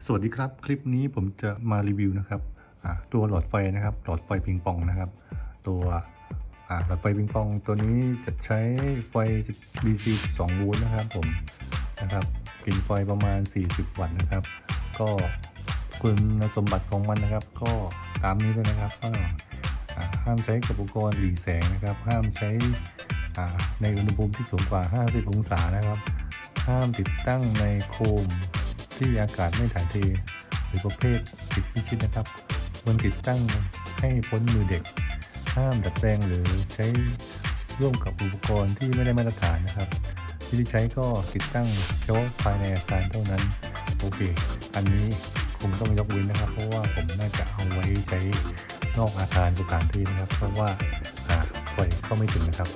วัสดีครับคลิปนี้ผมจะมารีวิวนะครับตัวหลอดไฟนะครับหลอดไฟปิงปองนะครับตัวหลอดไฟปิงปองตัวนี้จะใช้ไฟ DC 12 โวลต์นะครับผมนะครับกินไฟประมาณ40 วัตต์นะครับก็คุณสมบัติของมันนะครับก็ตามนี้เลยนะครับก็ห้ามใช้กับอุปกรณ์หลีแสงนะครับห้ามใช้ในอุณหภูมิที่สูงกว่า50 องศานะครับห้ามติดตั้งในโคมที่อากาศไม่ถ่ายเทหรือประเภทติดพิชิตนะครับควรติดตั้งให้พ้นมือเด็กห้ามดัดแปลงหรือใช้ร่วมกับอุปกรณ์ที่ไม่ได้มาตรฐานนะครับที่ใช้ก็ติดตั้งเฉพาะภายในอาคารเท่านั้นโอเคอันนี้คงต้องยกเว้นนะครับเพราะว่าผมน่าจะเอาไว้ใช้นอกอาคารสถานที่นะครับเพราะว่าไฟเข้าไม่ถึงนะครับ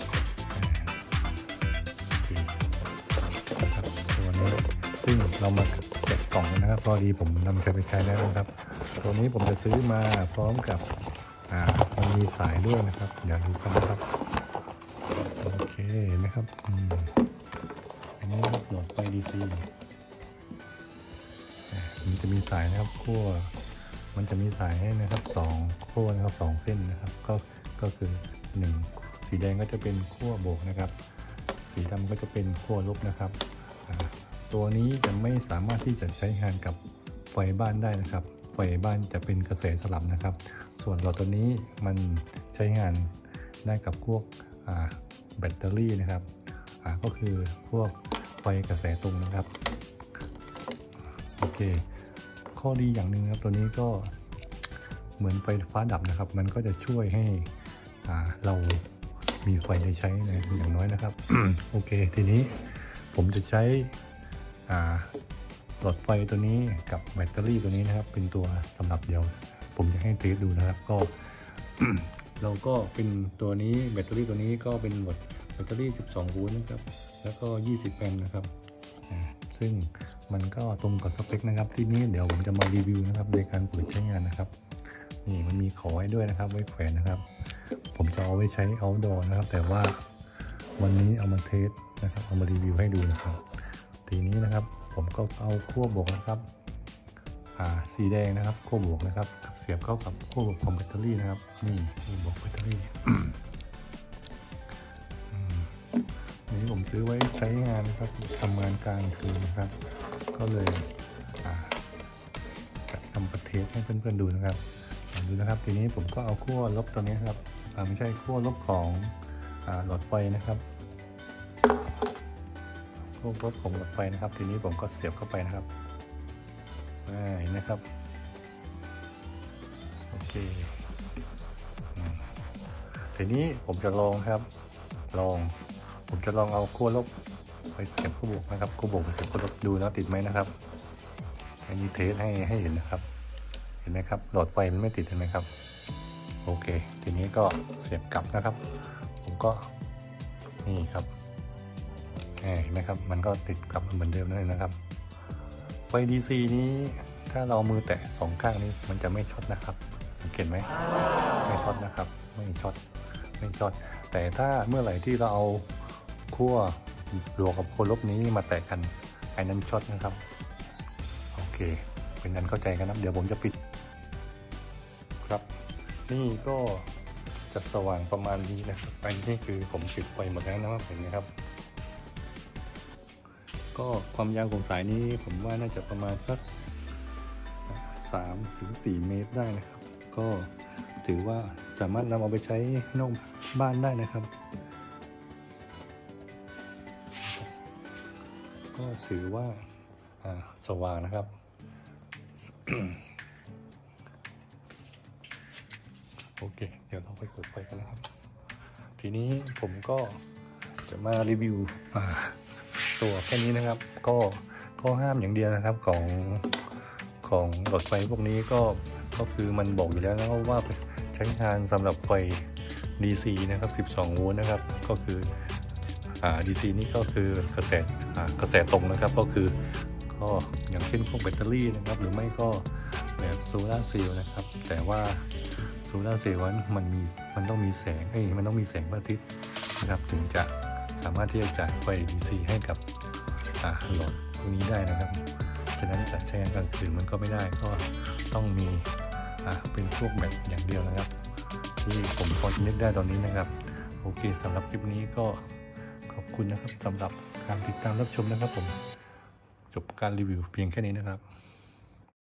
ตัวนี้ซึ่งเรามาแกะกล่องกันนะครับพอดีผมนำไปใช้แล้วนะครับตัวนี้ผมจะซื้อมาพร้อมกับมันมีสายด้วยนะครับเดี๋ยวดูกันนะครับโอเคนะครับอันนี้หลอดไฟ DC มันจะมีสายนะครับขั้วมันจะมีสายให้นะครับ2ขั้วนะครับ2เส้นนะครับก็คือ1สีแดงก็จะเป็นขั้วบวกนะครับสีดำก็จะเป็นขั้วลบนะครับตัวนี้จะไม่สามารถที่จะใช้งานกับไฟบ้านได้นะครับไฟบ้านจะเป็นกระแสสลับนะครับส่วนหลอดตัวนี้มันใช้งานได้กับพวกแบตเตอรี่นะครับก็คือพวกไฟกระแสตรงนะครับโอเคข้อดีอย่างหนึ่งครับตัวนี้ก็เหมือนไฟฟ้าดับนะครับมันก็จะช่วยให้เรามีไฟได้ใช้นะอย่างน้อยนะครับ โอเคทีนี้ผมจะใช้หลอดไฟตัวนี้กับแบตเตอรี่ตัวนี้นะครับเป็นตัวสำหรับเดียวผมจะให้เทสดูนะครับก็ เราก็เป็นตัวนี้แบตเตอรี่ตัวนี้ก็เป็นแบตเตอรี่12 โวลต์นะครับแล้วก็20 แอมป์นะครับซึ่งมันก็ตรงกับสเปคนะครับที่นี้เดี๋ยวผมจะมารีวิวนะครับในการเปิดใช้งานนะครับนี่มันมีขอไว้ด้วยนะครับไว้แขวนนะครับผมจะเอาไว้ใช้ outdoor นะครับแต่ว่าวันนี้เอามาเทสนะครับเอามารีวิวให้ดูนะครับทีนี้นะครับผมก็เอาขั้วบวกนะครับสีแดงนะครับขั้วบวกนะครับเสียบเข้ากับขั้วบวกของแบตเตอรี่นะครับนี่ขั้วบวกแบตเตอรี่นี่ผมซื้อไว้ใช้งานนะครับทำงานกลางคืนนะครับก็เลยจะทำประเทสให้เพื่อนๆดูนะครับดูนะครับทีนี้ผมก็เอาขั้วลบตัวนี้ครับไม่ใช่ขั้วลบของหลอดไฟนะครับขั้วลบของหลอดไฟนะครับทีนี้ผมก็เสียบเข้าไปนะครับเห็นไหมครับโอเคทีนี้ผมจะลองครับผมจะลองเอาขั้วลบไปเสียบขั้วบวกนะครับขั้วบวกไปเสียบขั้วลบดูแล้วติดไหมนะครับอันนี้เทสให้เห็นนะครับเห็นไหมครับหลอดไฟมันไม่ติดเห็นไหมครับโอเคทีนี้ก็เสียบกลับนะครับผมก็นี่ครับเห็นไหมครับมันก็ติดกลับเหมือนเดิมนั่นเองนะครับไฟ DC นี้ถ้าเรามือแตะ2 ข้างนี้มันจะไม่ช็อตนะครับสังเกตไหมไม่ช็อตนะครับไม่ช็อตแต่ถ้าเมื่อไหร่ที่เราเอาขั้วบวกกับขั้วลบนี้มาแตะกันไอ้นั้นช็อตนะครับโอเคเป็นนั้นเข้าใจกันนะเดี๋ยวผมจะปิดครับนี่ก็จะสว่างประมาณนี้นะครับอันนี้คือผมปิดไฟหมดแล้วนะครับเห็นไหมครับก็ความยาวของสายนี้ผมว่าน่าจะประมาณสัก3-4 เมตรได้นะครับก็ถือว่าสามารถนำเอาไปใช้นอกบ้านได้นะครับก็ถือว่าสว่างนะครับ โอเคเดี๋ยวเราไปเปิดไฟกันนะครับทีนี้ผมก็จะมารีวิวตัวแค่นี้นะครับก็ห้ามอย่างเดียวนะครับของหลอดไฟพวกนี้ก็คือมันบอกอยู่แล้วนะว่าใช้งานสำหรับไฟ DC นะครับ12 โวลต์นะครับก็คือDC นี่ก็คือกระแสตรงนะครับก็อย่างเช่นพวกแบตเตอรี่นะครับหรือไม่ก็แบบโซลาร์เซลล์นะครับแต่ว่าโซลาร์เซลล์มันต้องมีแสงมันต้องมีแสงพระอาทิตย์นะครับถึงจะสามารถที่จะจ่ายไฟ DC ให้กับหลอดพวกนี้ได้นะครับฉะนั้นจะใช้งานกลางคืนมันก็ไม่ได้ก็ต้องมีเป็นพวกแบตอย่างเดียวนะครับที่ผมพอจะนึกได้ตอนนี้นะครับโอเคสำหรับคลิปนี้ก็ขอบคุณนะครับสำหรับการติดตามรับชมนะครับผมจบการรีวิวเพียงแค่นี้นะครับ